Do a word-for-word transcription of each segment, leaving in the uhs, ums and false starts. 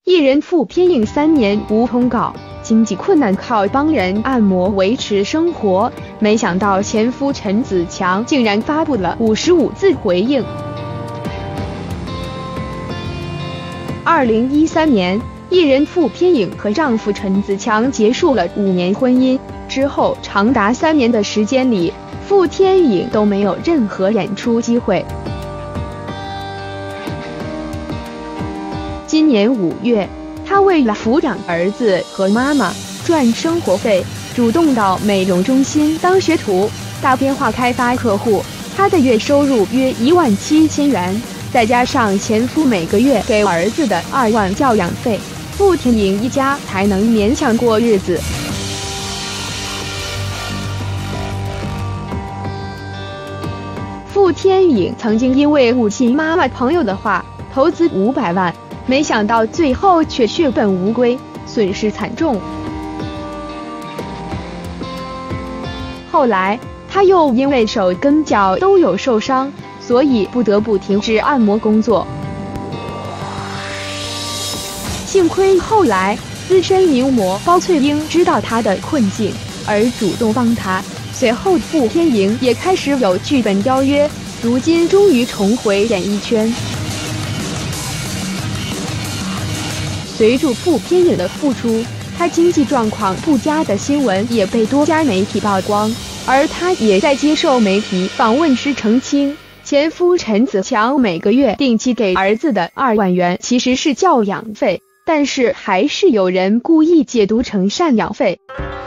艺人傅天颖三年无通告，经济困难，靠帮人按摩维持生活。没想到前夫陈子强竟然发布了五十五字回应。二零一三年，艺人傅天颖和丈夫陈子强结束了五年婚姻之后，长达三年的时间里，傅天颖都没有任何演出机会。今年五月，她为了抚养儿子和妈妈赚生活费，主动到美容中心当学徒，打电话开发客户。她的月收入约一万七千元，再加上前夫每个月给儿子的二万教养费，傅天颖一家才能勉强过日子。傅天颖曾经因为误信妈妈朋友的话，投资五百万。没想到最后却血本无归，损失惨重。后来他又因为手跟脚都有受伤，所以不得不停止按摩工作。幸亏后来资深名模包翠英知道他的困境，而主动帮他。随后傅天颖也开始有剧本邀约，如今终于重回演艺圈。随着傅天颖的复出，她经济状况不佳的新闻也被多家媒体曝光，而她也在接受媒体访问时澄清，前夫陈子强每个月定期给儿子的二万元其实是教养费，但是还是有人故意解读成赡养费。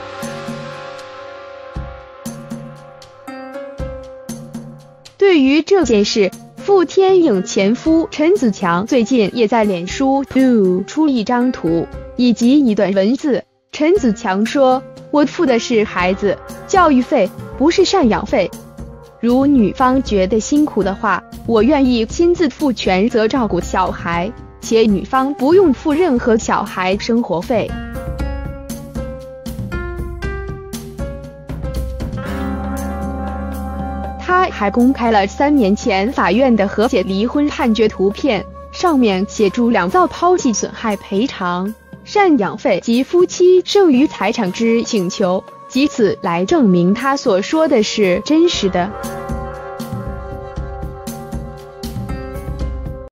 对于这件事，傅天颖前夫陈子强最近也在脸书出一张图以及一段文字。陈子强说：“我付的是孩子教育费，不是赡养费。如女方觉得辛苦的话，我愿意亲自负全责照顾小孩，且女方不用付任何小孩生活费。”他还公开了三年前法院的和解离婚判决图片，上面写出两造抛弃损害赔偿、赡养费及夫妻剩余财产之请求，以此来证明他所说的是真实的。